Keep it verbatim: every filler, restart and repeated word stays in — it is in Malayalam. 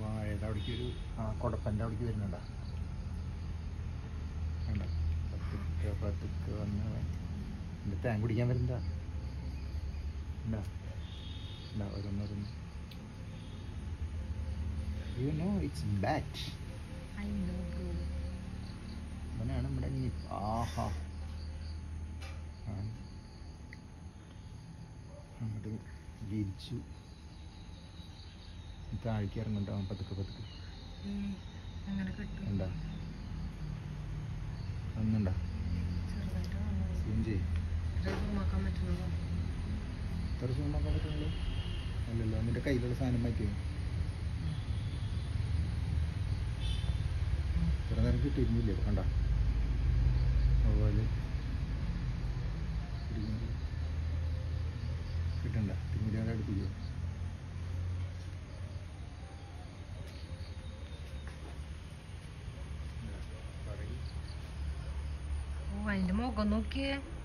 വാഴയുടെ അവിടേക്ക് ഒരു ആ കുടപ്പൻ്റെ അവിടേക്ക് വരുന്നുണ്ടോ വേണ്ട പതുക്കെ പതുക്കെ വന്ന് എൻ്റെ തേൻ കുടിക്കാൻ വരുന്നുണ്ടാ ഉണ്ടാ ഉണ്ടാ ഓരോന്നോരോന്ന് യു നോ ഇറ്റ്സ് ബാറ്റ് അവനാണ് നമ്മുടെ നിപ്പ് ആഹാ അങ്ങോട്ട് വിരിച്ചു താഴേക്ക് ഇറങ്ങുന്നുണ്ടാവും പതുക്കെ പതുക്കെ എന്താ ഒന്നുണ്ടാ സൂം ചെയ്യും ഇത്ര സൂമാക്കാൻ പറ്റുള്ളൂ അല്ലല്ലോ എന്നിട്ട് കയ്യിലുള്ള സാധനം മാറ്റി ഇത്ര നേരം കിട്ടിയിരുന്നില്ലേ കണ്ട അതുപോലെ കിട്ടണ്ട തിരുമുടിയുടെ അടുപ്പിക്കോ അതിന്റെ മുഖം നോക്കിയേ